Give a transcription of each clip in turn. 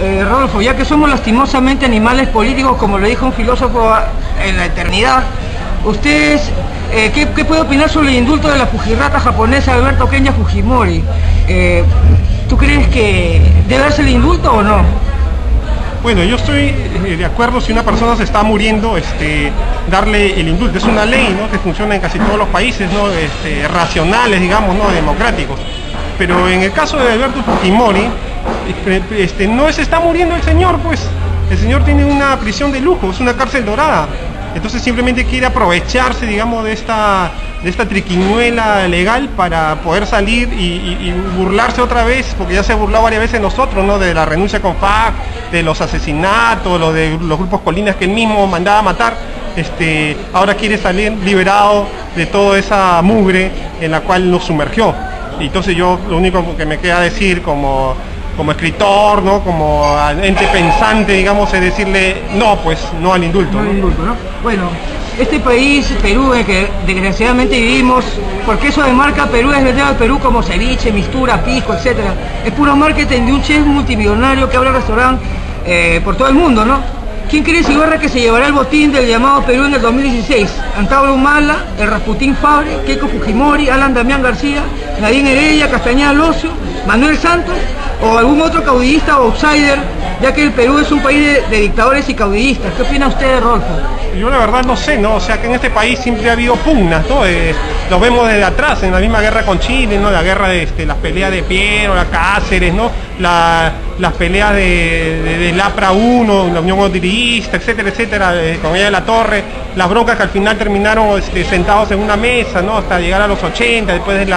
Rodolfo, ya que somos lastimosamente animales políticos, como lo dijo un filósofo en la eternidad, ustedes, ¿qué puede opinar sobre el indulto de la fujirrata japonesa Alberto Kenya Fujimori? ¿Tú crees que debe darse el indulto o no? Bueno, yo estoy de acuerdo si una persona se está muriendo, darle el indulto. Es una ley, ¿no?, que funciona en casi todos los países, ¿no?, racionales, digamos, ¿no?, democráticos. Pero en el caso de Alberto Fujimori, no se está muriendo el señor, pues. El señor tiene una prisión de lujo, es una cárcel dorada. Entonces simplemente quiere aprovecharse, digamos, de esta triquiñuela legal para poder salir y burlarse otra vez, porque ya se burló varias veces de nosotros, ¿no?, de la renuncia con FARC, de los asesinatos, de los grupos colinas que él mismo mandaba a matar. Ahora quiere salir liberado de toda esa mugre en la cual nos sumergió. Y entonces yo lo único que me queda decir como escritor, ¿no?, como ente pensante, digamos, es decirle no, pues, no al indulto. No al indulto, ¿no? Bueno, este país, Perú, en el que desgraciadamente vivimos, porque eso de marca Perú es vendido al Perú como ceviche, mistura, pisco, etcétera. Es puro marketing de un chef multimillonario que abre restaurante por todo el mundo, ¿no? ¿Quién cree Ibarra que se llevará el botín del llamado Perú en el 2016? Antauro Humala, el Rasputín Fabre, Keiko Fujimori, Alan Damián García, Nadine Heredia, Castañeda Alonso, Manuel Santos o algún otro caudillista o outsider, ya que el Perú es un país de dictadores y caudillistas. ¿Qué opina usted, Rodolfo? Yo la verdad no sé, ¿no? O sea, que en este país siempre ha habido pugnas, ¿no? Lo vemos desde atrás, en la misma guerra con Chile, ¿no? La guerra de las peleas de Piero, la Cáceres, ¿no? Las peleas de Lapra 1, la Unión Odirista, etcétera, etcétera, con ella de la Torre, las broncas que al final terminaron sentados en una mesa, ¿no?, hasta llegar a los 80, después del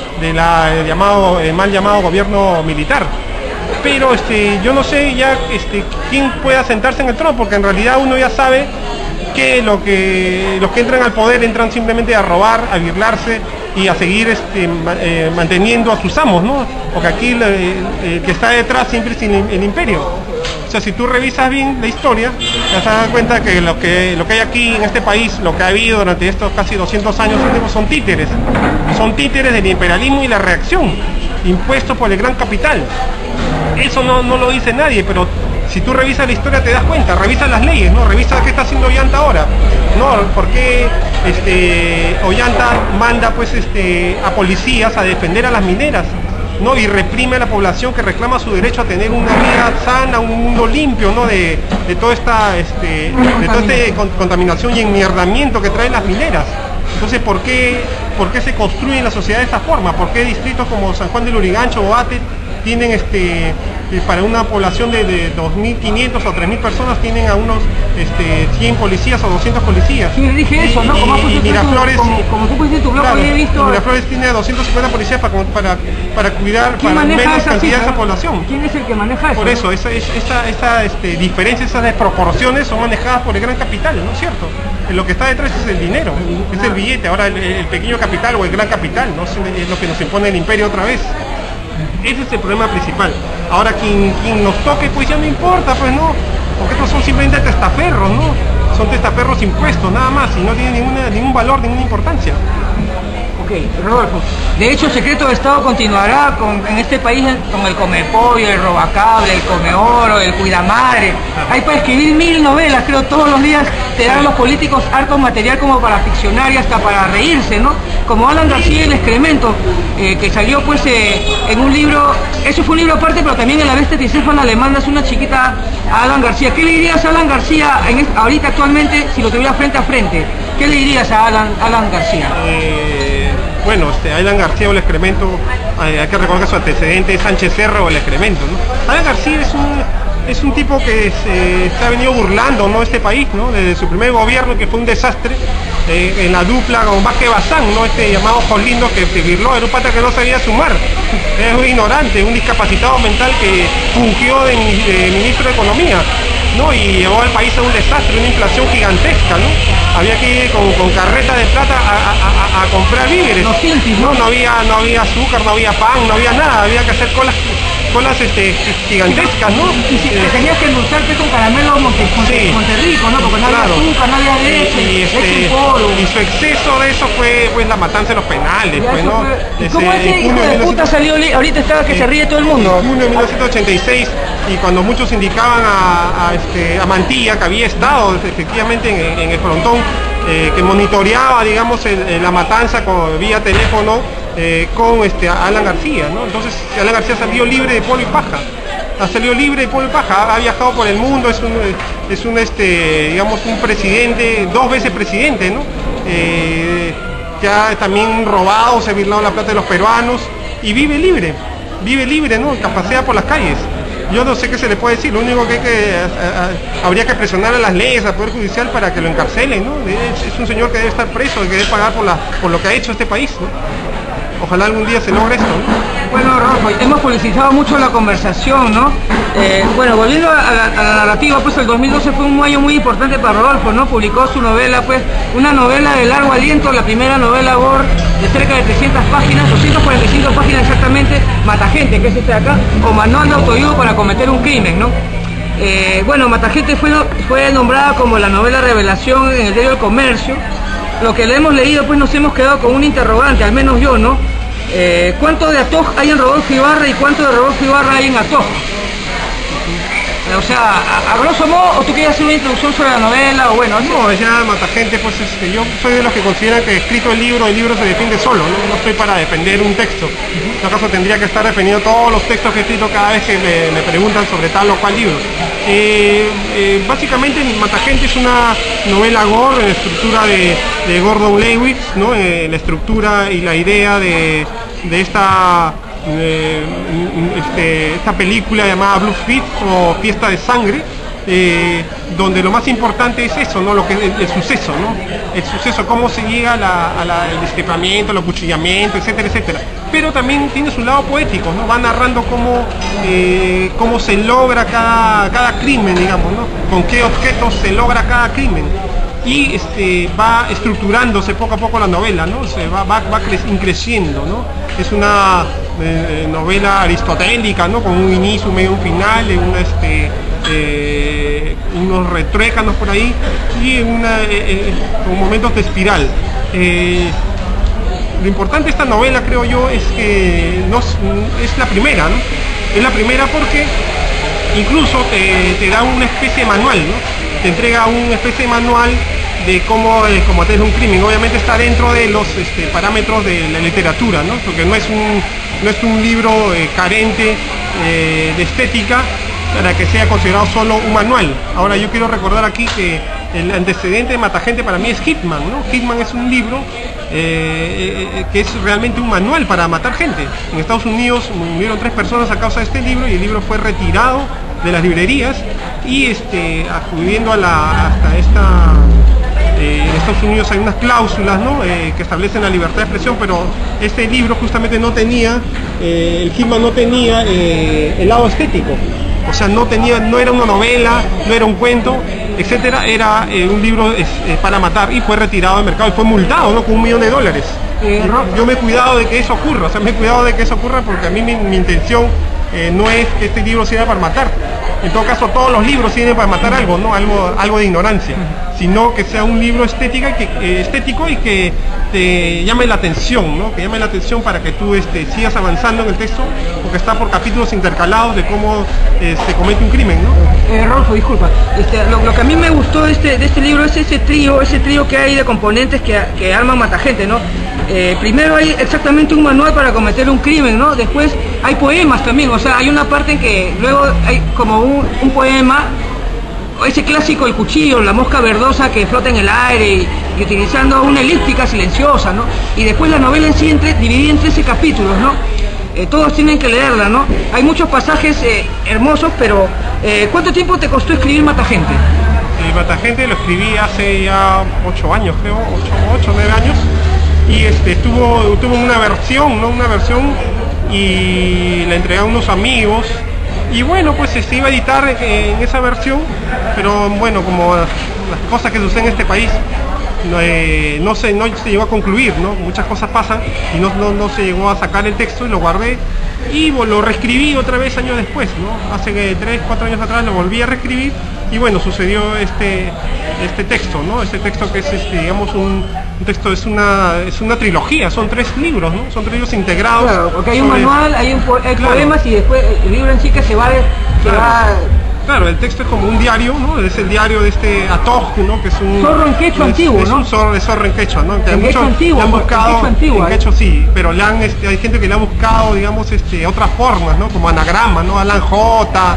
mal llamado gobierno militar. Pero yo no sé ya quién pueda sentarse en el trono, porque en realidad uno ya sabe que los que entran al poder entran simplemente a robar, a birlarse y a seguir manteniendo a sus amos, ¿no? Porque aquí el que está detrás siempre es el imperio. O sea, si tú revisas bien la historia, te vas a dar cuenta que lo que hay aquí en este país, lo que ha habido durante estos casi 200 años, son títeres. Son títeres del imperialismo y la reacción, impuestos por el gran capital. Eso no lo dice nadie, pero si tú revisas la historia te das cuenta, revisa las leyes, ¿no? Revisa qué está haciendo Ollanta ahora, ¿no? ¿Por qué Ollanta manda pues a policías a defender a las mineras, ¿no?, y reprime a la población que reclama su derecho a tener una vida sana, un mundo limpio, ¿no?, de toda esta contaminación y enmierdamiento que traen las mineras? Entonces, ¿por qué se construye la sociedad de esta forma? ¿Por qué distritos como San Juan del Lurigancho o Ate tienen para una población de 2.500 o 3.000 personas tienen a unos 100 policías o 200 policías? Sí, le dije eso, ¿no? Y Miraflores, como tú pusiste en tu blog, claro, he visto... Miraflores tiene a 250 policías para cuidar para menos cantidad de esa población. ¿Quién es el que maneja eso? Por eso, esa diferencia, esas desproporciones son manejadas por el gran capital, ¿no es cierto? Lo que está detrás es el dinero, es el billete. Ahora el pequeño capital o el gran capital, ¿no?, es lo que nos impone el imperio otra vez. Ese es el problema principal. Ahora quien nos toque, pues ya no importa, pues no, porque estos son simplemente testaferros, ¿no? Son testaferros impuestos, nada más, y no tienen ningún valor, ninguna importancia. Ok, Rodolfo, de hecho el secreto de Estado continuará en este país con el Comepollo, el Robacable, el Comeoro, el Cuidamadre. Hay para escribir 1000 novelas, creo, todos los días te dan los políticos harto material como para ficcionar y hasta para reírse, ¿no? Como Alan García, El excremento, que salió pues en un libro, eso fue un libro aparte, pero también en La bestia tricéfala le mandas una chiquita a Alan García. ¿Qué le dirías a Alan García ahorita actualmente si lo tuviera frente a frente? ¿Qué le dirías a Alan García? Bueno, Alan García o El excremento, hay que recordar que su antecedente es Sánchez Cerro o El excremento, ¿no? Alan García es un tipo que se ha venido burlando, ¿no?, este país, ¿no?, desde su primer gobierno, que fue un desastre, en la dupla con Vázquez Bazán, ¿no?, llamado Jolindo, que se birló, era un pata que no sabía sumar, es un ignorante, un discapacitado mental que fungió de ministro de Economía, ¿no?, y llevó al país a un desastre, una inflación gigantesca, ¿no? Había que ir con carreta de plata a comprar víveres. No había azúcar, no había pan, no había nada, había que hacer colas colas gigantescas, ¿no? Y si te tenías que endulzarte con caramelo Monterrico, ¿no? Porque no había azúcar, no había leche, leche en polvo. Y su exceso de eso fue pues la matanza de los penales, pues, ¿no? ¿Y cómo ese hijo de puta salió ahorita estaba que se ríe todo el mundo? En junio de 1986, y cuando muchos indicaban a Mantilla, que había estado efectivamente en el frontón, que monitoreaba, digamos, la matanza vía teléfono con Alan García, ¿no? Entonces Alan García salió libre de polvo y paja. Ha salido libre de polvo y paja, ha viajado por el mundo, es un digamos, un presidente, 2 veces presidente, ¿no? Que ha también robado, se ha virlado la plata de los peruanos y vive libre, ¿no? Pasea por las calles. Yo no sé qué se le puede decir, lo único que habría que presionar a las leyes, al Poder Judicial para que lo encarcelen, ¿no? Es un señor que debe estar preso, que debe pagar por lo que ha hecho este país, ¿no? Ojalá algún día se logre esto, ¿no? Bueno, Rodolfo, hemos publicitado mucho la conversación, ¿no? Bueno, volviendo a la narrativa, pues el 2012 fue un año muy importante para Rodolfo, ¿no? Publicó su novela, pues, una novela de largo aliento, la primera novela gore de cerca de 300 páginas, 245 páginas exactamente, Matagente, que es este de acá, o Manual de autoayuda para cometer un crimen, ¿no? Bueno, Matagente fue nombrada como la novela revelación en el diario El Comercio. Lo que le hemos leído, pues nos hemos quedado con un interrogante, al menos yo, ¿no? ¿Cuánto de Atoj hay en Rodolfo Ibarra y cuánto de Rodolfo Ibarra hay en Atoj? O sea, a grosso modo, ¿o tú quieres hacer una introducción sobre la novela? O bueno, no, ya Matagente, pues yo soy de los que consideran que escrito el libro se defiende solo, ¿no? No estoy para defender un texto. En todo caso tendría que estar defendiendo todos los textos que he escrito cada vez que me preguntan sobre tal o cual libro. Básicamente Matagente es una novela gore en la estructura de Gordon Lewis, ¿no? La estructura y la idea de esta película llamada Blood Feast o Fiesta de Sangre, donde lo más importante es eso, ¿no? Lo que el suceso, ¿no? El suceso, cómo se llega al destripamiento, al acuchillamiento, etcétera, etcétera. Pero también tiene su lado poético, ¿no? Va narrando cómo se logra cada crimen, digamos, ¿no? Con qué objetos se logra cada crimen. Y va estructurándose poco a poco la novela, ¿no? Va creciendo, ¿no? Es una novela aristotélica, ¿no? Con un inicio, un medio, un final, unos retruécanos por ahí y con momentos de espiral. Lo importante de esta novela, creo yo, es que es la primera, ¿no? Es la primera porque incluso te da una especie de manual, ¿no? Te entrega una especie de manual de cómo combatir un crimen. Obviamente está dentro de los parámetros de la literatura, ¿no? Porque no es un libro carente de estética para que sea considerado solo un manual. Ahora yo quiero recordar aquí que el antecedente de Matagente para mí es Hitman, ¿no? Hitman es un libro que es realmente un manual para matar gente. En Estados Unidos murieron 3 personas a causa de este libro y el libro fue retirado de las librerías y acudiendo hasta esta... en Estados Unidos hay unas cláusulas, ¿no? Que establecen la libertad de expresión, pero este libro justamente no tenía, el Hitman no tenía el lado estético. O sea, no era una novela, no era un cuento, etcétera, era un libro para matar y fue retirado del mercado y fue multado, ¿no? Con $1 millón. Yo me he cuidado de que eso ocurra, porque a mí mi intención no es que este libro sirva para matar. En todo caso, todos los libros sirven para matar algo, ¿no? Algo de ignorancia, sino que sea un libro estético y que te llame la atención, ¿no? Que llame la atención para que tú sigas avanzando en el texto, porque está por capítulos intercalados de cómo se comete un crimen, ¿no? Rolfo, disculpa. Lo que a mí me gustó de este libro es ese trío que hay de componentes que arman Matagente, ¿no? Primero hay exactamente un manual para cometer un crimen, ¿no? Después hay poemas también, o sea, hay una parte en que luego hay como un poema, ese clásico, el cuchillo, la mosca verdosa que flota en el aire y utilizando una elíptica silenciosa, ¿no? Y después la novela en sí dividida en 13 capítulos, ¿no? Todos tienen que leerla, ¿no? Hay muchos pasajes hermosos, pero ¿cuánto tiempo te costó escribir Matagente? Matagente lo escribí hace ya 8 años, creo, 8 o 9 años. Y tuvo una versión, ¿no? Una versión y la entregué a unos amigos. Y bueno, pues se iba a editar en esa versión, pero bueno, como las cosas que suceden en este país, no se llegó a concluir, ¿no? Muchas cosas pasan y no se llegó a sacar el texto y lo guardé y lo reescribí otra vez años después, ¿no? Hace 3, 4 años atrás lo volví a reescribir y bueno, sucedió este texto, ¿no? Este texto que es digamos un texto, es una trilogía, son 3 libros, ¿no? Son 3 libros integrados. Claro, porque hay un manual, hay poemas y después el libro en sí que se va... Claro, el texto es como un diario, ¿no? Es el diario de este Atoj, ¿no? Que es un... Zorro en quechua antiguo, ¿no? Es un zorro en quechua, ¿no? Que en quechua antiguo, han buscado, en quechua sí, pero hay gente que le ha buscado, digamos, otras formas, ¿no? Como anagrama, ¿no? Alan J,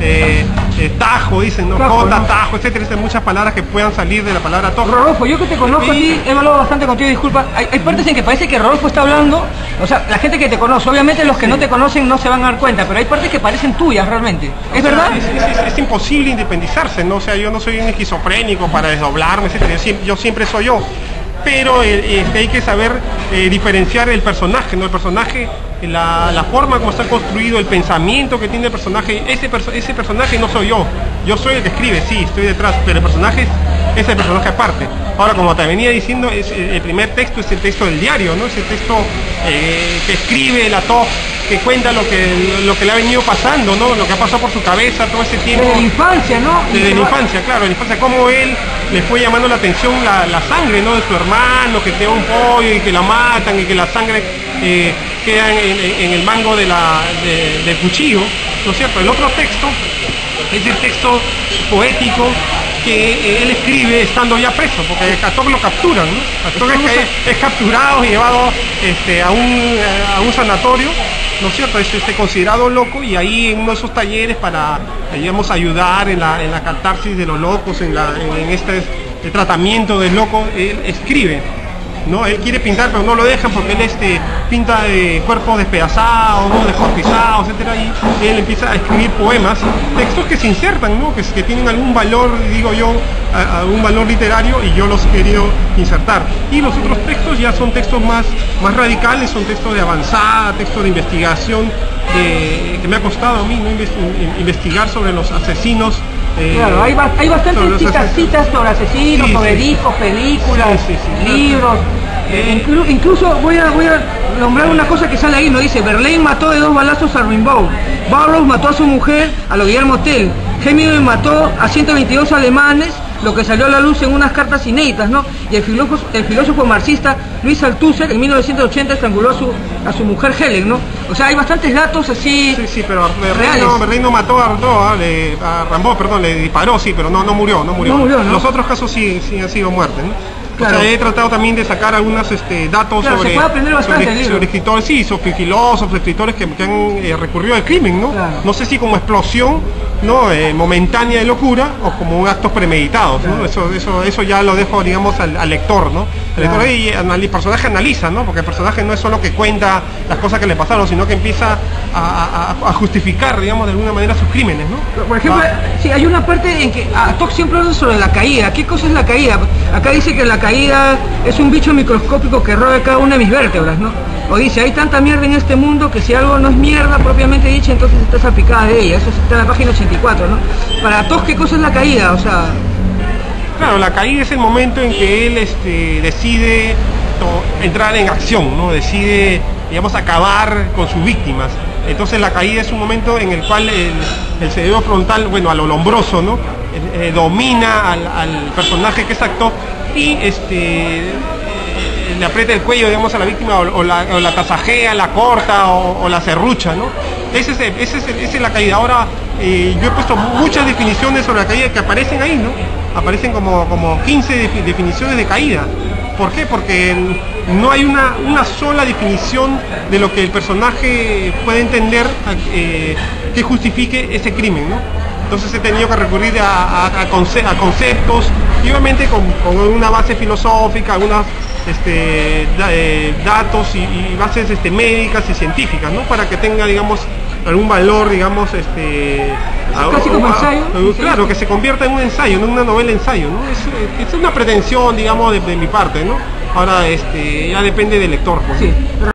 Tajo, dicen, ¿no? J, Tajo, etcétera, muchas palabras que puedan salir de la palabra Atoj. Rodolfo, yo que te conozco a ti, he hablado bastante contigo, disculpa, hay partes en que parece que Rodolfo está hablando, o sea, la gente que te conoce, obviamente los que no te conocen no se van a dar cuenta, pero hay partes que parecen tuyas realmente, ¿es verdad? Es imposible independizarse, ¿no? O sea, yo no soy un esquizofrénico para desdoblarme, etcétera, yo siempre soy yo. Pero hay que saber diferenciar el personaje, ¿no? El personaje, la forma como está construido, el pensamiento que tiene el personaje, ese personaje no soy yo soy el que escribe, sí, estoy detrás, pero el personaje es el personaje aparte. Ahora, como te venía diciendo, el primer texto es el texto del diario, ¿no? Es el texto que escribe el Atoj, que cuenta lo que le ha venido pasando, ¿no? Lo que ha pasado por su cabeza todo ese tiempo. Desde la infancia, ¿no? Desde la infancia, claro, en la infancia, cómo él le fue llamando la atención la sangre, ¿no? De su hermano, que tenga un pollo y que la matan y que la sangre queda en el mango del cuchillo, ¿no es cierto? El otro texto es el texto poético que él escribe estando ya preso, porque a Atoj lo capturan, ¿no? Atoj es capturado y llevado a un sanatorio, ¿no es cierto? Es considerado loco y ahí en uno de esos talleres para, digamos, ayudar en la catarsis de los locos, en este tratamiento del loco, él escribe, ¿no? Él quiere pintar pero no lo dejan porque él pinta de cuerpos despedazados, ¿no? Descuartizados, etcétera, y él empieza a escribir poemas, textos que se insertan, ¿no? Que tienen algún valor, digo yo, algún valor literario, y yo los he querido insertar. Y los otros textos ya son textos más radicales, son textos de avanzada, textos de investigación, que me ha costado a mí, ¿no? Investigar sobre los asesinos. Claro, hay bastantes citas sobre asesinos, sobre discos, películas, libros. Incluso voy a nombrar una cosa que sale ahí, ¿no? Dice: Verlaine mató de 2 balazos a Rimbaud, Burroughs mató a su mujer, a lo Guillermo Tell, Hemingway mató a 122 alemanes, lo que salió a la luz en unas cartas inéditas, ¿no? Y el filósofo marxista Luis Althusser en 1980 estranguló a su mujer Helen, ¿no? O sea, hay bastantes datos así. Sí, pero Verlaine no mató a Rimbaud, perdón, le disparó, sí, pero no murió. ¿no? Los otros casos sí han sido muertes, ¿no? Claro. O sea, he tratado también de sacar algunos datos sobre escritores, sí, sobre filósofos, escritores que han recurrido al crimen, ¿no? Claro. No sé si como explosión, ¿no? Momentánea de locura o como actos premeditados, ¿no? Eso ya lo dejo, digamos, al lector, ¿no? El lector y el personaje analiza, ¿no? Porque el personaje no es solo que cuenta las cosas que le pasaron, sino que empieza a justificar, digamos, de alguna manera sus crímenes, ¿no? Por ejemplo, sí, hay una parte en que Atoj siempre habla sobre la caída. ¿Qué cosa es la caída? Acá dice que la caída es un bicho microscópico que roba cada una de mis vértebras, ¿no? O dice: hay tanta mierda en este mundo que si algo no es mierda propiamente dicha, entonces está salpicada de ella. Eso está en la página 84, ¿no? Para Atoj, ¿qué cosa es la caída? O sea... Claro, la caída es el momento en que él decide entrar en acción, ¿no? Decide, digamos, acabar con sus víctimas. Entonces la caída es un momento en el cual el cerebro frontal, bueno, a lo lombroso, ¿no? Domina al personaje que es actor y le aprieta el cuello, digamos, a la víctima o la tasajea, la corta o la serrucha, ¿no? Esa es la caída. Ahora, yo he puesto muchas definiciones sobre la caída que aparecen ahí, ¿no? Aparecen como 15 definiciones de caída. ¿Por qué? Porque no hay una sola definición de lo que el personaje puede entender que justifique ese crimen, ¿no? Entonces he tenido que recurrir a conceptos, y obviamente con una base filosófica, algunos datos y bases médicas y científicas, ¿no? Para que tenga, digamos, algún valor, digamos, casi como ensayo. Claro, que se convierta en un ensayo, no en una novela ensayo, ¿no? Es una pretensión, digamos, de mi parte, ¿no? Ahora ya depende del lector, pues. Sí.